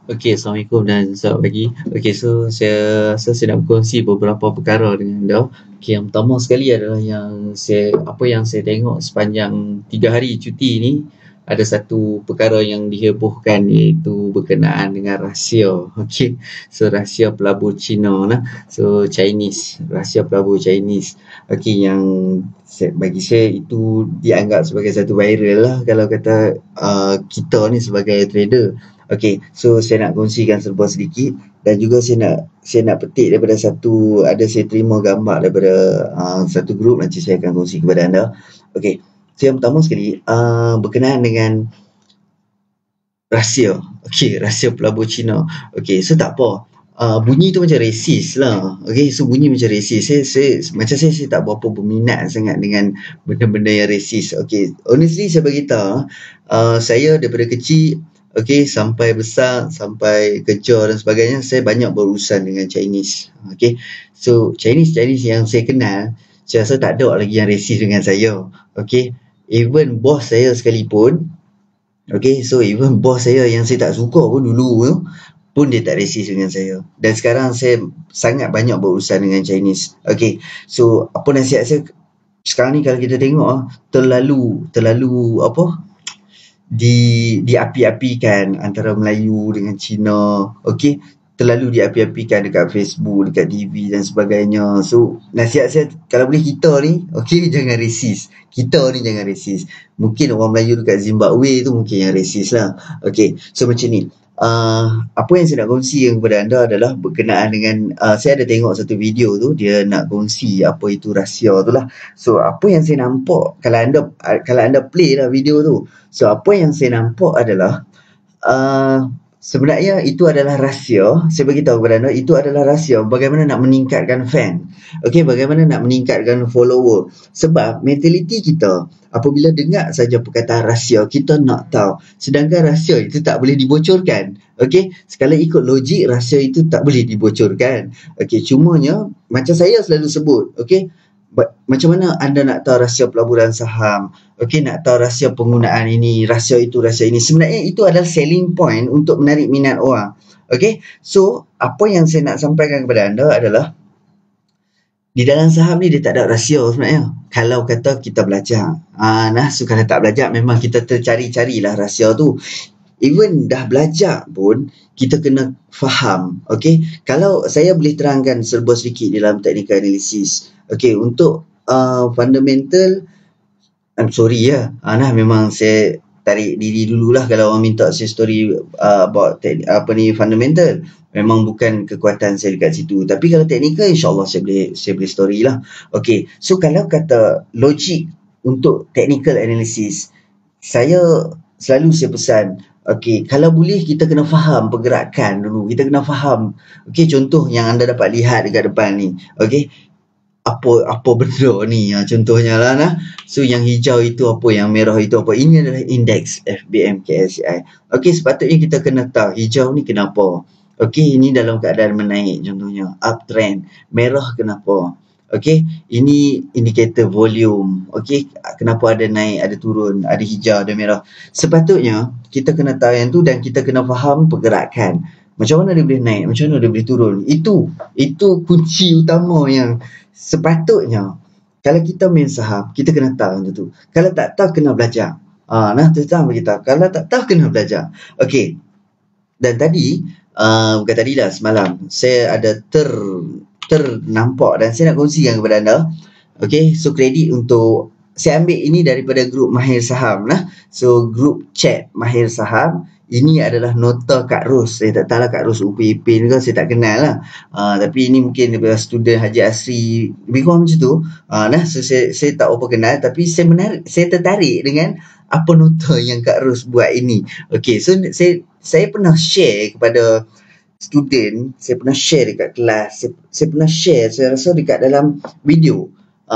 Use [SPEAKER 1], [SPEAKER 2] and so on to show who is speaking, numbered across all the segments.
[SPEAKER 1] Okey, Assalamualaikum dan selamat pagi. Okey, so saya rasa saya nak berkongsi beberapa perkara dengan anda. Okey, yang pertama sekali adalah apa yang saya tengok sepanjang 3 hari cuti ni, ada satu perkara yang dihebohkan iaitu berkenaan dengan rahsia. Okey, so rahsia pelabur Cina lah. So Chinese, rahsia pelabur Chinese. Okey, yang bagi saya itu dianggap sebagai satu viral lah kalau kata kita ni sebagai trader. Okey, so saya nak kongsikan serba sedikit dan juga saya nak petik daripada saya terima gambar daripada satu grup, nanti saya akan kongsi kepada anda. Okey, so yang pertama sekali berkenaan dengan rahsia. Okey, rahsia pelabur Cina. Okey, so tak apa. Bunyi tu macam racist lah. Okey, so bunyi macam racist. Saya tak berapa berminat sangat dengan benda-benda yang racist. Okey, honestly saya beritahu, saya daripada kecil, okey, sampai besar, sampai kerja dan sebagainya, saya banyak berurusan dengan Chinese. Okey, so Chinese yang saya kenal, saya rasa tak ada lagi yang racist dengan saya. Okey, even bos saya sekalipun, okey, so even bos saya yang saya tak suka pun dulu tu, pun dia tak racist dengan saya. Dan sekarang saya sangat banyak berurusan dengan Chinese. Okey, so apa nasihat saya sekarang ni, kalau kita tengok terlalu apa, diapi-apikan antara Melayu dengan Cina. Okey, terlalu diapi-apikan dekat Facebook, dekat TV dan sebagainya. So nasihat saya, kalau boleh kita ni, okey, jangan racist. Kita ni jangan racist. Mungkin orang Melayu dekat Zimbabwe tu mungkin yang racist lah. Okey, so macam ni. Apa yang saya nak kongsi kepada anda adalah berkenaan dengan saya ada tengok satu video tu, dia nak kongsi apa itu rahsia tu lah. So apa yang saya nampak, kalau anda play lah video tu, so apa yang saya nampak adalah sebenarnya itu adalah rahsia. Saya beritahu kepada anda, itu adalah rahsia bagaimana nak meningkatkan fan. Okey, bagaimana nak meningkatkan follower. Sebab mentaliti kita, apabila dengar saja perkataan rahsia, kita nak tahu. Sedangkan rahsia itu tak boleh dibocorkan. Okey, sekali ikut logik, rahsia itu tak boleh dibocorkan. Okey, cumanya macam saya selalu sebut, okey, macam mana anda nak tahu rahsia pelaburan saham? Okey, nak tahu rahsia penggunaan ini, rahsia itu, rahsia ini. Sebenarnya itu adalah selling point untuk menarik minat orang. Okey, so apa yang saya nak sampaikan kepada anda adalah, di dalam saham ni dia tak ada rahsia sebenarnya. Kalau kata kita belajar. So kalau tak belajar, memang kita tercari-carilah rahsia tu. Even dah belajar pun, kita kena faham. Okey, kalau saya boleh terangkan serba sedikit dalam technical analysis. Okey, untuk fundamental, I'm sorry ya. Memang saya tarik diri dululah kalau orang minta saya story about fundamental. Memang bukan kekuatan saya dekat situ. Tapi kalau technical, insyaAllah saya boleh story lah. Okey, so kalau kata logik untuk technical analysis, saya pesan, okey, kalau boleh kita kena faham pergerakan dulu. Kita kena faham. Okey, contoh yang anda dapat lihat dekat depan ni. Okey, apa benda ni, contohnya lah nah. So yang hijau itu apa, yang merah itu apa. Ini adalah indeks FBM/KSCI. Okey, sepatutnya kita kena tahu hijau ni kenapa. Okey, ini dalam keadaan menaik contohnya, uptrend. Merah kenapa? Okey, ini indikator volume. Okey, kenapa ada naik, ada turun, ada hijau, ada merah. Sepatutnya kita kena tahu yang tu dan kita kena faham pergerakan. Macam mana dia boleh naik, macam mana dia boleh turun. Itu kunci utama yang sepatutnya kalau kita main saham, kita kena tahu yang tu. Kalau tak tahu, kena belajar. Tu tahu kita. Kalau tak tahu, kena belajar. Okey. Dan tadi, bukan tadi dah, semalam, saya ada ternampak dan saya nak kongsikan kepada anda. Okey, so kredit untuk, saya ambil ini daripada grup Mahir Saham lah. So grup chat Mahir Saham, ini adalah nota Kak Ros. Saya tak tahu lah Kak Ros Upin ke, saya tak kenal lah. Tapi ini mungkin daripada student Haji Asri, lebih kurang macam tu. So saya tak apa kenal, tapi saya tertarik dengan apa nota yang Kak Ros buat ini. Okey, so saya pernah share kepada student, saya pernah share dekat kelas, saya pernah share, saya rasa dekat dalam video.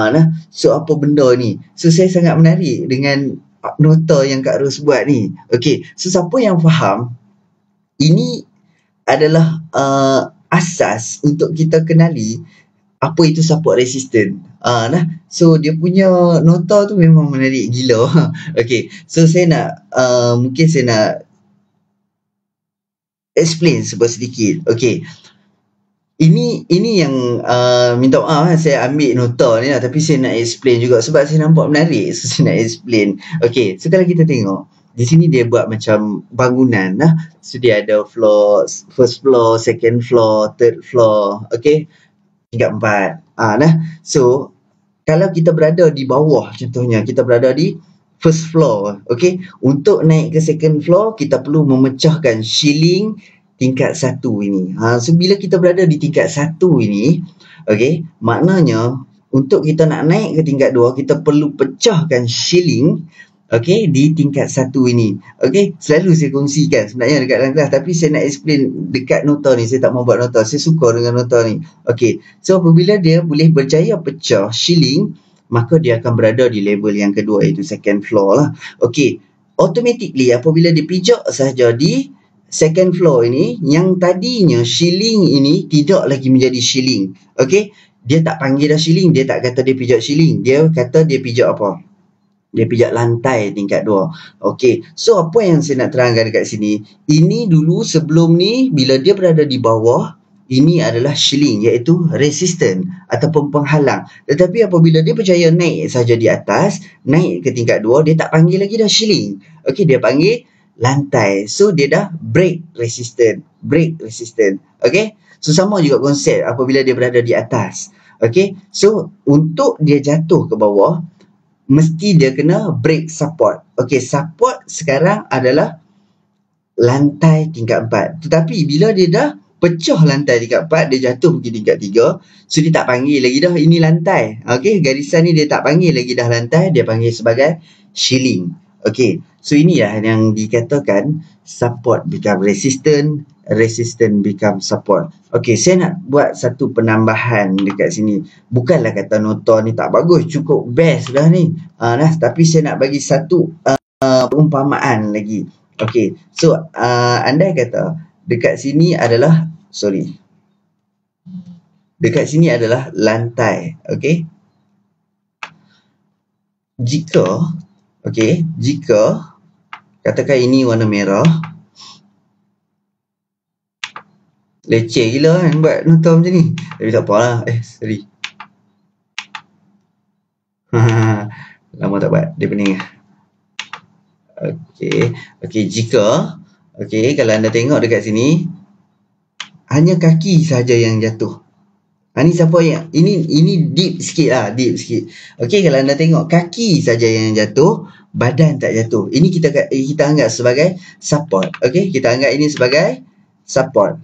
[SPEAKER 1] So apa benda ni? So saya sangat menarik dengan nota yang Kak Ros buat ni. Okey, so siapa yang faham, ini adalah asas untuk kita kenali apa itu support resistant. So dia punya nota tu memang menarik gila. Okey, so saya nak mungkin saya nak explain sedikit. Okey. Ini yang minta maaf saya ambil nota ni lah, tapi saya nak explain juga sebab saya nampak menarik, so saya nak explain. Okey, so kalau kita tengok di sini dia buat macam bangunan lah. So dia ada floor, first floor, second floor, third floor, okey, tingkat 4. Nah. So kalau kita berada di bawah, contohnya kita berada di first floor, okey, untuk naik ke second floor kita perlu memecahkan ceiling tingkat 1 ini. So bila kita berada di tingkat 1 ini, okey, maknanya untuk kita nak naik ke tingkat 2 kita perlu pecahkan ceiling, okey, di tingkat 1 ini. Okey, selalu saya kongsikan sebenarnya dekat dalam kelas, tapi saya nak explain dekat nota ni, saya tak mau buat nota, saya suka dengan nota ni. Okey, so apabila dia boleh berjaya pecah ceiling, maka dia akan berada di level yang kedua, iaitu second floor lah. Okey, automatically apabila dia pijak sahaja di second floor ini, yang tadinya ceiling ini tidak lagi menjadi ceiling. Okey, dia tak panggil dah ceiling, dia tak kata dia pijak ceiling, dia kata dia pijak apa? Dia pijak lantai tingkat 2. Okey, so apa yang saya nak terangkan dekat sini, ini dulu sebelum ni bila dia berada di bawah, ini adalah ceiling, iaitu resistant ataupun penghalang. Tetapi apabila dia berjaya naik saja di atas, naik ke tingkat 2, dia tak panggil lagi dah ceiling. Okey, dia panggil lantai. So dia dah break resistant. Okey, so sama juga konsep apabila dia berada di atas. Okey, so untuk dia jatuh ke bawah, mesti dia kena break support. Okey, support sekarang adalah lantai tingkat 4. Tetapi bila dia dah pecah lantai tingkat 4, dia jatuh pergi tingkat 3, so dia tak panggil lagi dah ini lantai. Okey, garisan ni dia tak panggil lagi dah lantai, dia panggil sebagai ceiling. Okey, so inilah yang dikatakan support become resistant, resistant become support. Okey, saya nak buat satu penambahan dekat sini. Bukanlah kata nota ni tak bagus, cukup best dah ni. Tapi saya nak bagi satu perumpamaan lagi. Okey, so andai kata dekat sini adalah dekat sini adalah lantai. Okey, jika katakan ini warna merah, leceh gila kan buat nota macam ni, tapi tak apalah. Sorry. Lama tak buat, dia pening. Okey, jika kalau anda tengok dekat sini, hanya kaki saja yang jatuh. Ni siapa yang ini deep sikit lah, deep sikit. Okey, kalau anda tengok kaki saja yang jatuh, badan tak jatuh. Ini kita anggap sebagai support. Okey, kita anggap ini sebagai support.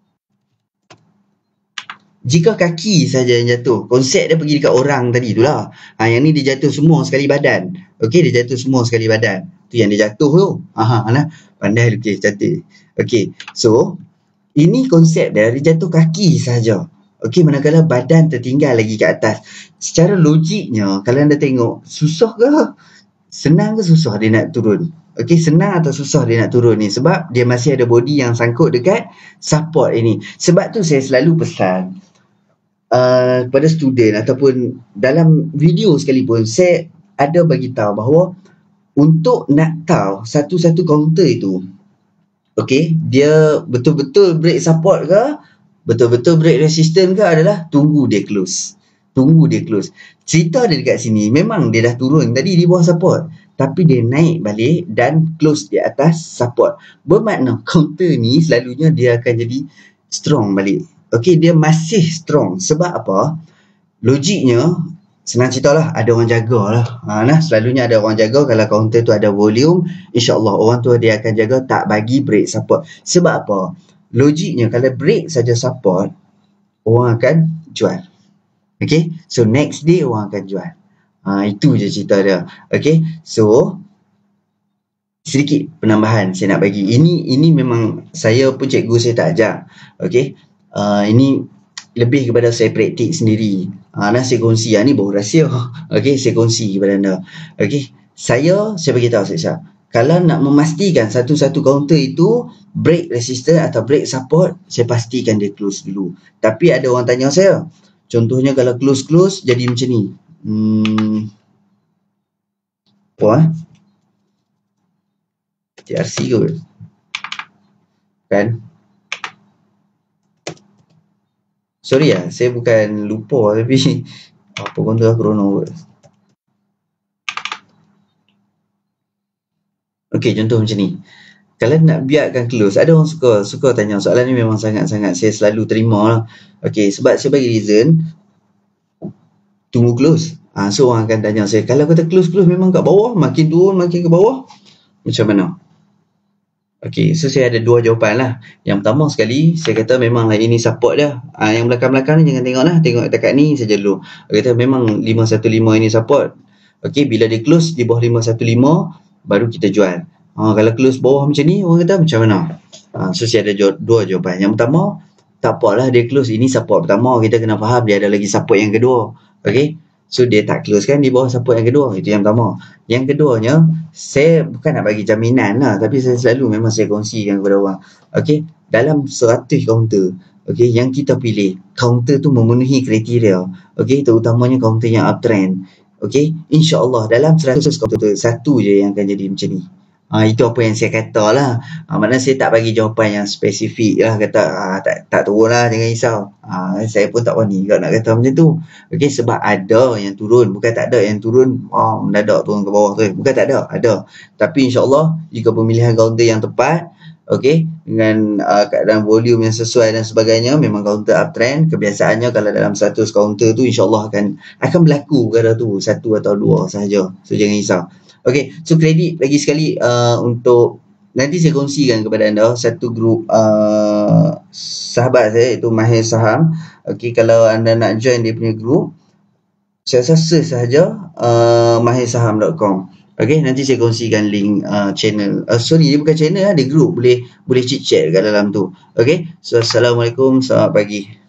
[SPEAKER 1] Jika kaki saja yang jatuh, konsep dia pergi dekat orang tadi itulah. Yang ni dia jatuh semua sekali badan. Okey, dia jatuh semua sekali badan. Tu yang dia jatuh tu. Pandai lukis, cantik. Okey, so ini konsep dia jatuh kaki saja. Okey, manakala badan tertinggal lagi ke atas. Secara logiknya, kalau anda tengok, susah ke? Senang ke susah dia nak turun? Okey, senang atau susah dia nak turun ni? Sebab dia masih ada body yang sangkut dekat support ini. Sebab tu saya selalu pesan kepada student ataupun dalam video sekalipun, saya ada bagi tahu bahawa untuk nak tahu satu-satu kaunter itu, okey, dia betul-betul break support ke, betul-betul break resistant ke, adalah tunggu dia close. Cerita dia dekat sini, memang dia dah turun tadi di bawah support, tapi dia naik balik dan close di atas support. Bermakna counter ni selalunya dia akan jadi strong balik. Okey, dia masih strong. Sebab apa? Logiknya, senang cerita lah, ada orang jaga lah. Selalunya ada orang jaga. Kalau counter tu ada volume, insyaAllah orang tu dia akan jaga tak bagi break support. Sebab apa? Logiknya, kalau break saja support, orang akan jual. Okay, so next day orang akan jual. Itu je cerita dia. Okay, so sedikit penambahan saya nak bagi. Ini memang saya pun cikgu saya tak ajar. Okay, ini lebih kepada saya praktik sendiri. Saya kongsi. Ni baru rahsia. Okay, saya kongsi kepada anda. Okay, saya beritahu saya. Kalau nak memastikan satu-satu counter itu break resistant atau break support, saya pastikan dia close dulu. Tapi ada orang tanya saya, contohnya kalau close jadi macam ni. TRC kot. Kan? Sorry lah, saya bukan lupa tapi apa konten aku Chrono. Okey, contoh macam ni. Kalau nak biarkan close, ada orang suka tanya soalan ni, memang sangat-sangat saya selalu terima lah. Okey, sebab saya bagi reason tunggu close. So orang akan tanya saya, kalau kata close memang kat bawah, makin turun makin ke bawah, macam mana? Okey, so saya ada dua jawapan lah. Yang pertama sekali, saya kata memanglah ini support dia. Yang belakang-belakang ni jangan tengok lah, tengok dekat ni saja dulu. Dia kata memang 515 ini support. Okey, bila dia close di bawah 515, baru kita jual. Kalau close bawah macam ni, orang kata macam mana? So saya ada dua jawapan. Yang pertama, tak apalah dia close, ini support pertama, kita kena faham dia ada lagi support yang kedua. Okey, so dia tak close kan di bawah support yang kedua. Itu yang pertama. Yang keduanya, saya bukan nak bagi jaminan lah, tapi saya selalu memang saya kongsikan kepada orang. Okey, dalam 100 counter, okey, yang kita pilih, counter tu memenuhi kriteria. Okey, terutamanya counter yang uptrend. Okey, insya-Allah dalam 100 counter satu je yang akan jadi macam ni. Itu apa yang saya kata lah. Maknanya saya tak bagi jawapan yang spesifik lah. Kata tak turun lah, jangan risau. Saya pun tak berani kalau nak kata macam tu. Okey, sebab ada yang turun. Bukan tak ada yang turun. Mendadak turun ke bawah tu. Bukan tak ada. Ada. Tapi insyaAllah jika pemilihan counter yang tepat, okey, dengan keadaan volume yang sesuai dan sebagainya, memang counter uptrend. Kebiasaannya kalau dalam 100 counter tu insyaAllah akan berlaku perkara tu. Satu atau dua sahaja. So jangan risau. Okey, so kredit lagi sekali untuk nanti saya kongsikan kepada anda satu grup sahabat saya, itu Mahir Saham. Okey, kalau anda nak join dia punya grup, saya rasa search sahaja mahirsaham.com. Okey, nanti saya kongsikan link channel. Sorry, dia bukan channel lah, dia grup, boleh chit chat kat dalam tu. Okey, so assalamualaikum, selamat pagi.